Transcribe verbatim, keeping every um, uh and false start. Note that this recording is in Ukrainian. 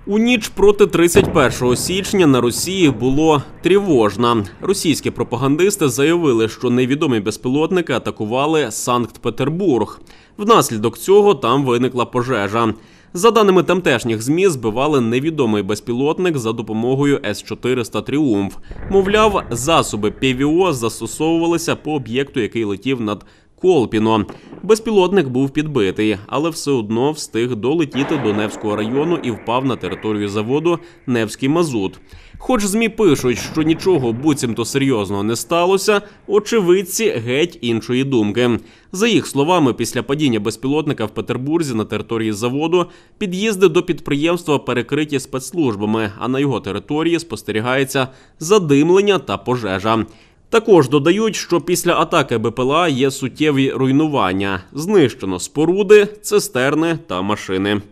У ніч проти тридцять першого січня на Росії було тривожно. Російські пропагандисти заявили, що невідомі безпілотники атакували Санкт-Петербург. Внаслідок цього там виникла пожежа. За даними тамтешніх ЗМІ, збивали невідомий безпілотник за допомогою С чотириста «Тріумф». Мовляв, засоби Пі Ві О застосовувалися по об'єкту, який летів над Колпіно. Безпілотник був підбитий, але все одно встиг долетіти до Невського району і впав на територію заводу «Невський мазут». Хоч ЗМІ пишуть, що нічого буцімто серйозного не сталося, очевидці геть іншої думки. За їх словами, після падіння безпілотника в Петербурзі на території заводу під'їзди до підприємства перекриті спецслужбами, а на його території спостерігається задимлення та пожежа. Також додають, що після атаки Бе Пе Ел А є суттєві руйнування. Знищено споруди, цистерни та машини.